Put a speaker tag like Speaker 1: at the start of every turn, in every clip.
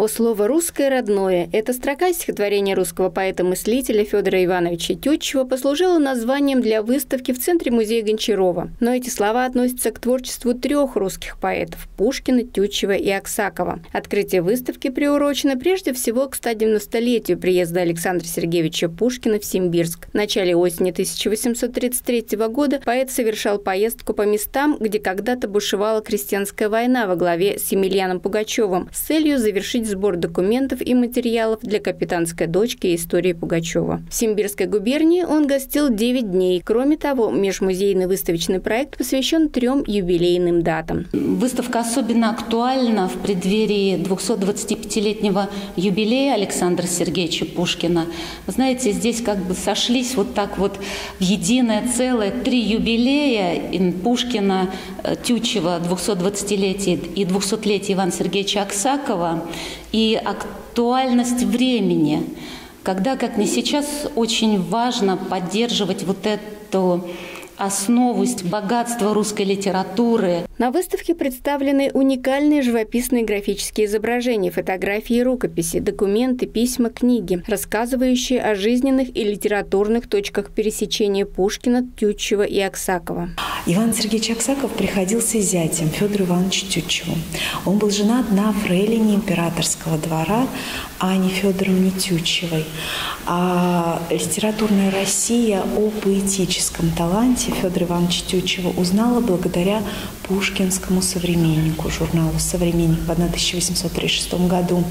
Speaker 1: «О слово русское родное» – эта строка стихотворения русского поэта-мыслителя Федора Ивановича Тютчева послужила названием для выставки в Центре музея Гончарова. Но эти слова относятся к творчеству 3 русских поэтов – Пушкина, Тютчева и Аксакова. Открытие выставки приурочено прежде всего к 190-летию приезда Александра Сергеевича Пушкина в Симбирск. В начале осени 1833 года поэт совершал поездку по местам, где когда-то бушевала крестьянская война во главе с Емельяном Пугачевым с целью завершить сбор документов и материалов для «Капитанской дочки» и истории Пугачева. В Симбирской губернии он гостил 9 дней. Кроме того, межмузейный выставочный проект посвящен 3 юбилейным датам.
Speaker 2: Выставка особенно актуальна в преддверии 225-летнего юбилея Александра Сергеевича Пушкина. Вы знаете, здесь как бы сошлись вот так вот в единое целое 3 юбилея Пушкина, Тютчева, 220-летие и 200-летие Ивана Сергеевича Аксакова, и актуальность времени, когда, как не сейчас, очень важно поддерживать вот эту основу, богатство русской литературы.
Speaker 1: На выставке представлены уникальные живописные графические изображения, фотографии и рукописи, документы, письма, книги, рассказывающие о жизненных и литературных точках пересечения Пушкина, Тютчева и Аксакова.
Speaker 3: Иван Сергеевич Аксаков приходился зятем Федору Ивановичу Тютчеву. Он был женат на фрейлине императорского двора Анне Федоровне Тютчевой. А литературная Россия о поэтическом таланте Федора Ивановича Тютчева узнала благодаря пушкинскому современнику, журналу «Современник» в 1836 году.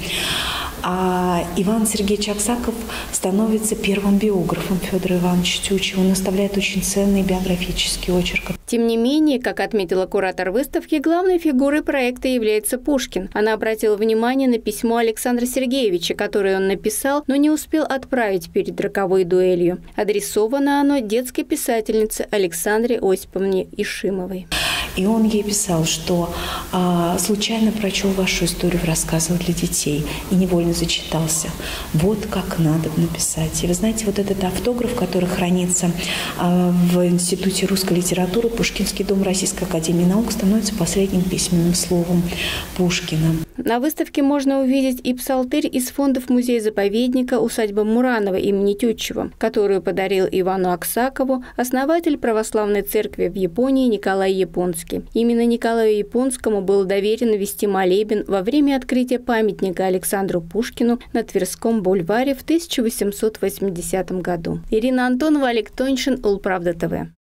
Speaker 3: А Иван Сергеевич Аксаков становится первым биографом Федора Ивановича Тютчева. Он оставляет очень ценный биографический очерк.
Speaker 1: Тем не менее, как отметила куратор выставки, главной фигурой проекта является Пушкин. Она обратила внимание на письмо Александра Сергеевича, которое он написал, но не успел отправить перед роковой дуэлью. Адресовано оно детской писательнице Александре Осиповне Ишимовой.
Speaker 3: И он ей писал, что случайно прочел вашу историю в рассказах для детей и невольно зачитался. Вот как надо написать. И вы знаете, вот этот автограф, который хранится в Институте русской литературы, Пушкинский дом Российской академии наук, становится последним письменным словом Пушкина.
Speaker 1: На выставке можно увидеть и псалтырь из фондов музея-заповедника усадьба Муранова имени Тютчева, которую подарил Ивану Аксакову основатель православной церкви в Японии Николай Японский. Именно Николаю Японскому было доверено вести молебен во время открытия памятника Александру Пушкину на Тверском бульваре в 1880 году. Ирина Антонова, Олег Тоньшин, Улправда ТВ.